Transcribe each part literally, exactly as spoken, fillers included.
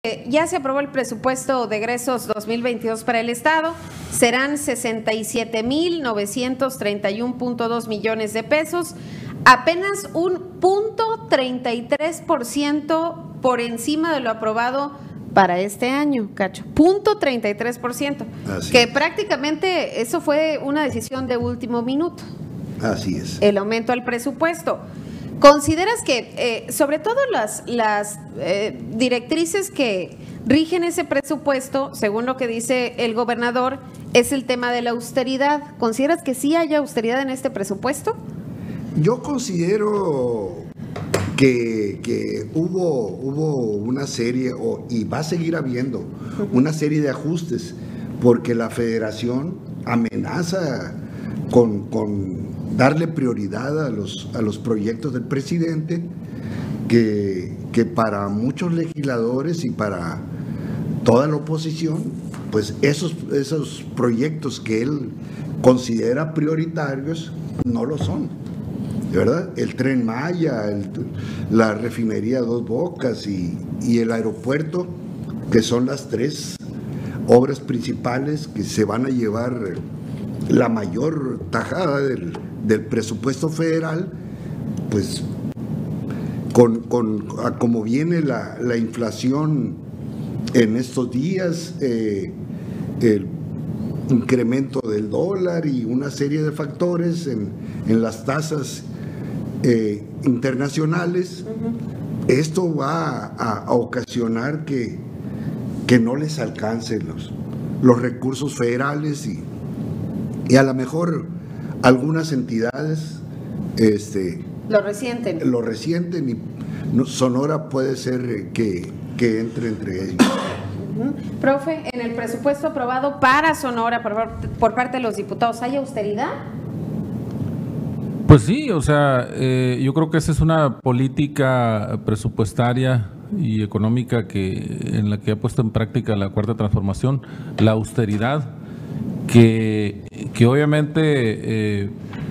Ya se aprobó el presupuesto de egresos dos mil veintidós para el Estado. Serán sesenta y siete mil novecientos treinta y uno punto dos millones de pesos, apenas un punto treinta y tres por ciento por encima de lo aprobado para este año, Cacho. Punto treinta y tres por ciento. Que es. Prácticamente eso fue una decisión de último minuto. Así es. El aumento al presupuesto. ¿Consideras que, eh, sobre todo las, las eh, directrices que rigen ese presupuesto, según lo que dice el gobernador, es el tema de la austeridad? ¿Consideras que sí haya austeridad en este presupuesto? Yo considero que, que hubo, hubo una serie, o, y va a seguir habiendo, uh-huh. una serie de ajustes, porque la federación amenaza con... con darle prioridad a los, a los proyectos del presidente, que, que para muchos legisladores y para toda la oposición, pues esos, esos proyectos que él considera prioritarios no lo son, ¿verdad? El Tren Maya, el, la refinería Dos Bocas y, y el aeropuerto, que son las tres obras principales que se van a llevar la mayor tajada del del presupuesto federal, pues con, con a como viene la, la inflación en estos días, eh, el incremento del dólar y una serie de factores en, en las tasas eh, internacionales, uh-huh. esto va a, a ocasionar que, que no les alcancen los, los recursos federales y, y a lo mejor algunas entidades este, lo resienten. Lo resienten y no, Sonora puede ser que, que entre entre ellos. Uh-huh. Profe, en el presupuesto aprobado para Sonora por, por parte de los diputados, ¿hay austeridad? Pues sí, o sea, eh, yo creo que esa es una política presupuestaria y económica que en la que ha puesto en práctica la Cuarta Transformación, la austeridad, que, que obviamente eh,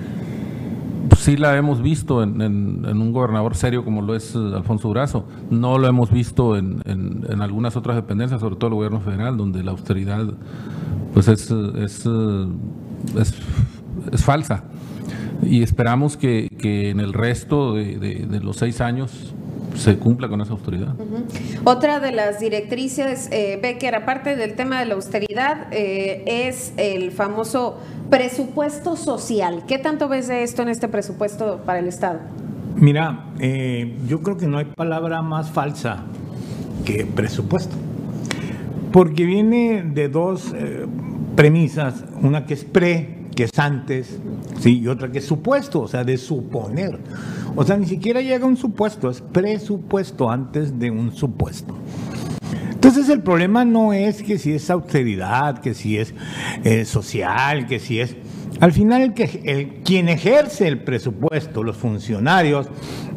sí la hemos visto en, en, en un gobernador serio como lo es Alfonso Durazo. No lo hemos visto en, en, en algunas otras dependencias, sobre todo el gobierno federal, donde la austeridad pues es, es, es, es falsa. Y esperamos que, que en el resto de, de, de los seis años se cumpla con esa austeridad. Uh-huh. Otra de las directrices, eh, Becker, aparte del tema de la austeridad, eh, es el famoso presupuesto social. ¿Qué tanto ves de esto en este presupuesto para el Estado? Mira, eh, yo creo que no hay palabra más falsa que presupuesto, porque viene de dos eh, premisas, una que es pre, que es antes, sí, y otra que es supuesto, o sea, de suponer. O sea, ni siquiera llega un supuesto, es presupuesto antes de un supuesto. Entonces el problema no es que si es austeridad, que si es eh, social, que si es... Al final el que, el, quien ejerce el presupuesto, los funcionarios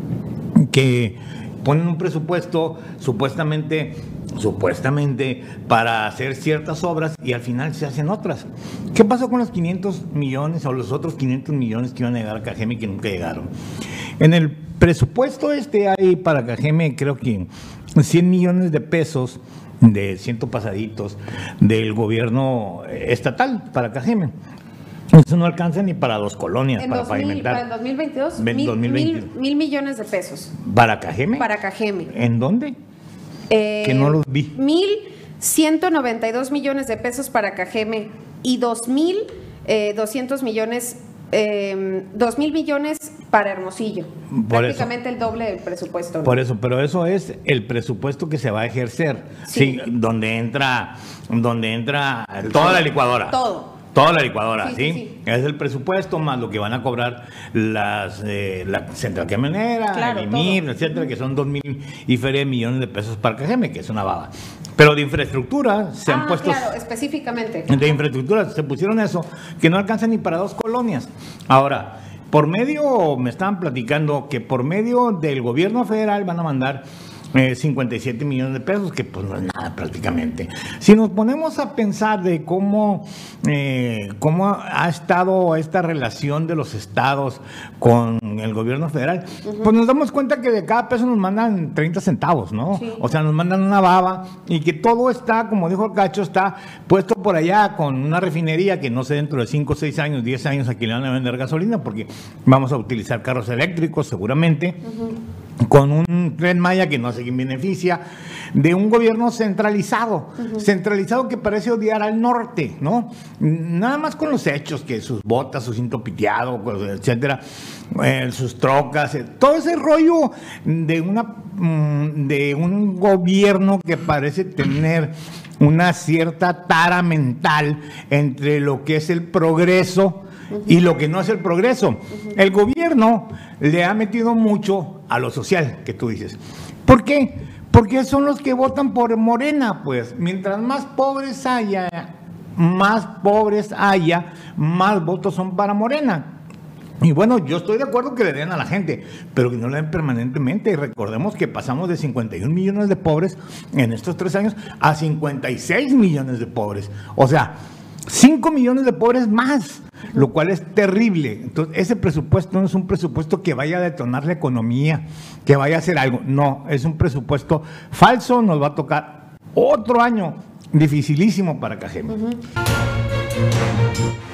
que ponen un presupuesto supuestamente... supuestamente para hacer ciertas obras y al final se hacen otras. ¿Qué pasó con los quinientos millones o los otros quinientos millones que iban a llegar a Cajeme y que nunca llegaron? En el presupuesto este hay para Cajeme creo que cien millones de pesos de ciento pasaditos del gobierno estatal para Cajeme. Eso no alcanza ni para dos colonias en para dos mil, pavimentar. Para el dos mil veintidós, Ven, mil, dos mil veinte. mil, mil millones de pesos. ¿Para Cajeme? Para Cajeme. ¿En dónde? Eh, que no los vi. Mil ciento noventa y dos millones de pesos para Cajeme y dos mil doscientos millones, eh, dos mil millones para Hermosillo. Por prácticamente eso, el doble del presupuesto, ¿no? Por eso, pero eso es el presupuesto que se va a ejercer, sí, sí donde entra, donde entra toda la licuadora. Todo. Toda la licuadora, ¿sí? Sí, ¿sí? sí, sí. Es el presupuesto más lo que van a cobrar las eh, la central camionera, claro, el I M I R, etcétera, que son dos mil y feria de millones de pesos para Cajeme, que es una baba. Pero de infraestructura se ah, han puesto... claro, específicamente. De infraestructura se pusieron eso, que no alcanza ni para dos colonias. Ahora, por medio, me estaban platicando que por medio del gobierno federal van a mandar eh, cincuenta y siete millones de pesos, que pues no es nada prácticamente. Si nos ponemos a pensar de cómo, eh, cómo ha estado esta relación de los estados con el gobierno federal, uh-huh. pues nos damos cuenta que de cada peso nos mandan treinta centavos, ¿no? Sí. O sea, nos mandan una baba y que todo está, como dijo el Cacho, está puesto por allá con una refinería que no sé dentro de cinco, seis años, diez años aquí le van a vender gasolina porque vamos a utilizar carros eléctricos seguramente. Uh-huh. Con un Tren Maya que no sé quién beneficia, de un gobierno centralizado, uh-huh. centralizado que parece odiar al norte, ¿no? Nada más con los hechos, que sus botas, su cinto piteado, etcétera, eh, sus trocas, eh, todo ese rollo de una de un gobierno que parece tener una cierta tara mental entre lo que es el progreso y lo que no es el progreso. Uh-huh. El gobierno le ha metido mucho a lo social, que tú dices. ¿Por qué? Porque son los que votan por Morena, pues. Mientras más pobres haya, más pobres haya, más votos son para Morena. Y bueno, yo estoy de acuerdo que le den a la gente, pero que no le den permanentemente. Y recordemos que pasamos de cincuenta y un millones de pobres en estos tres años a cincuenta y seis millones de pobres. O sea, cinco millones de pobres más, lo cual es terrible. Entonces, ese presupuesto no es un presupuesto que vaya a detonar la economía, que vaya a hacer algo. No, es un presupuesto falso. Nos va a tocar otro año dificilísimo para Cajeme. Uh-huh.